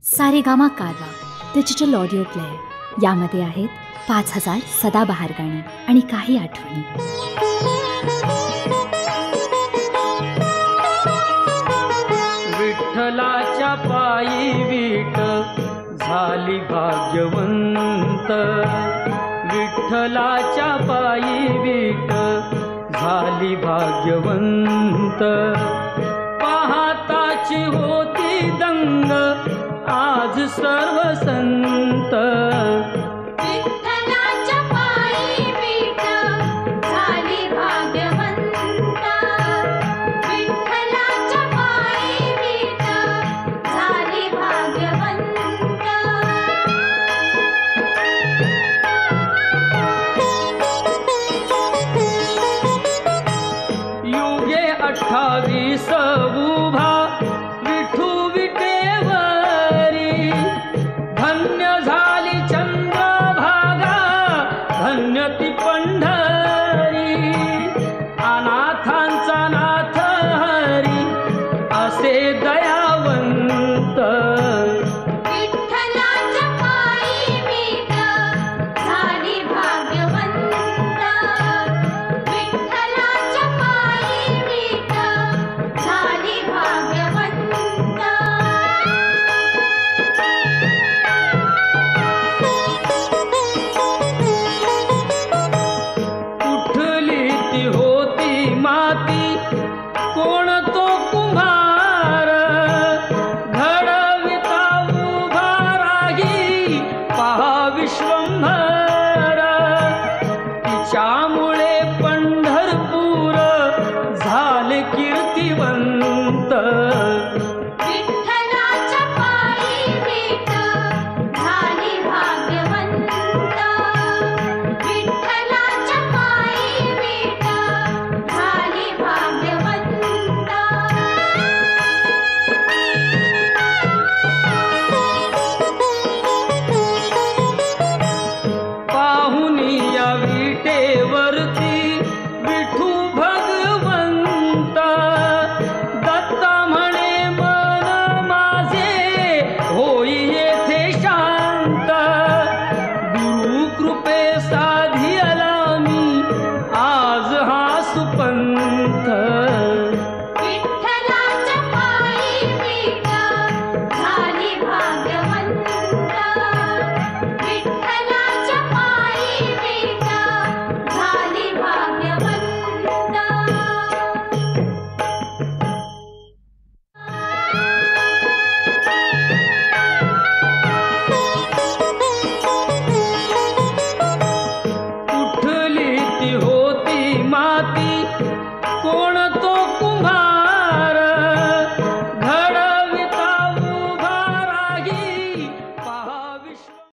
सारेगामा कारवा digital audio player यामध्ये आहेत 5000 सदाबहार गाणी आणि काही आठवणी. विठ्ठलाच्या पायी विठ झाली भाग्यवंत, विठ्ठलाच्या पायी विठ झाली भाग्यवंत. पाहताची होती दंग आज सर्व संत, विठ्ठलाच्या पायी विठ झाली भाग्यवंत, विठ्ठलाच्या पायी विठ झाली भाग्यवंत.